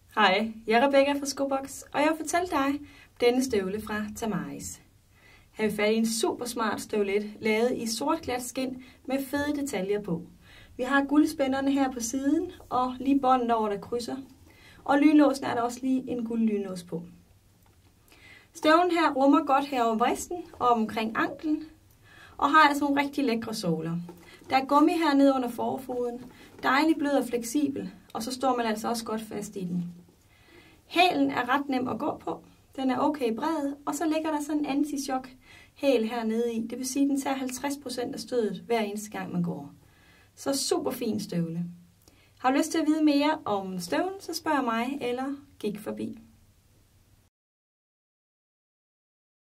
Hej, jeg er Rebecca fra Skobox, og jeg vil fortælle dig denne støvle fra Tamaris. Her har vi fat i en super smart støvlet, lavet i sort glat skind med fede detaljer på. Vi har guldspænderne her på siden, og lige bånden over, der krydser. Og lynlåsen er der også lige en guld lynlås på. Støvlen her rummer godt her over vristen og omkring anklen, og har altså nogle rigtig lækre såler. Der er gummi her nede under forfoden, dejlig blød og fleksibel, og så står man altså også godt fast i den. Hælen er ret nem at gå på, den er okay bred, og så ligger der sådan en anti-shock hæl hernede i. Det vil sige, at den tager 50% af stødet hver eneste gang man går. Så super fin støvle. Har du lyst til at vide mere om støvlen, så spørg mig eller gik forbi.